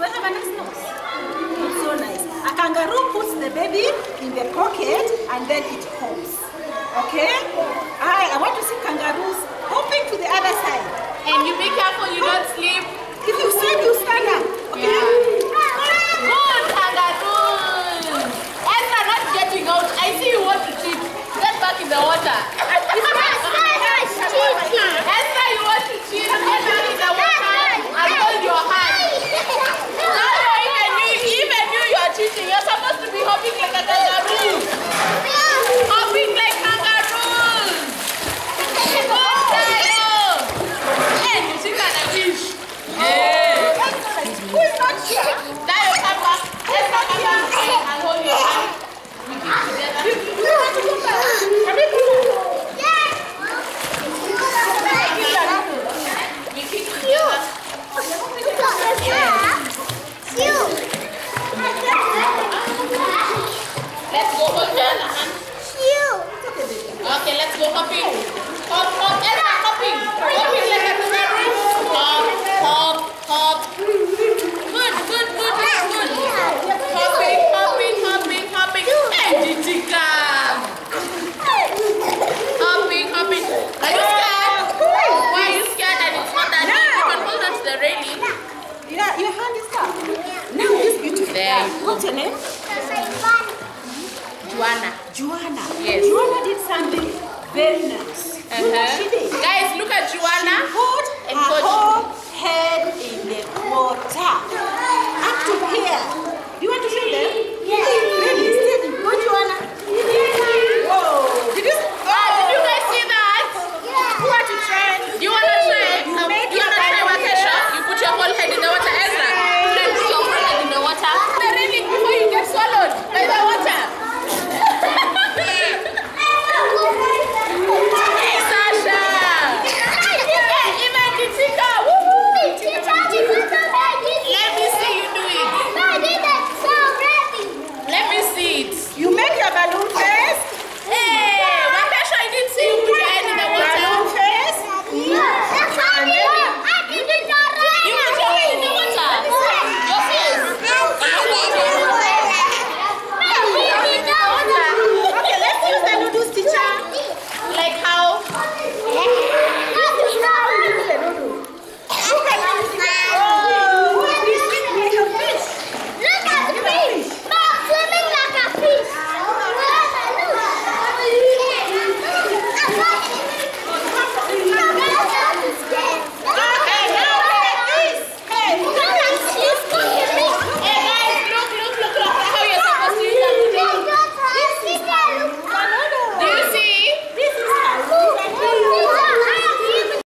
Do I have a nice nose? It's so nice. A kangaroo puts the baby in the pocket and then it hops. Okay? I want to see kangaroos hopping to the other side. And you be careful you don't sleep. If you sleep, you stand up. Okay? Yeah. Good kangaroos. Esther, not getting out. I see you want to cheat. Get back in the water. Esther, you want to cheat. Get back in the water and hold your hand. Even you are cheating. You're supposed to be hopping like a kangaroo. Hopping like kangaroos. Good Dayo. Hey, you think that I wish. Hey. Who is not here? Dayo, come back. Let's come back and hold your hand. We keep together. We keep together. Let's go hold your hand. Okay, let's go hopping. Hop, hop, Esther, hopping. Hopping like a kangaroo. Hop, hop, hop. Good. Hopping. Hey, Jitika. Hopping. Are you scared? Why are you scared that it's not that deep? You can hold on to the railing. Yeah, your hand is up. Now this beautiful. There. What's your name? Joanna. Yes. Joanna did something very nice. You know what she did? Guys, look at Joanna. She put her whole head in the water.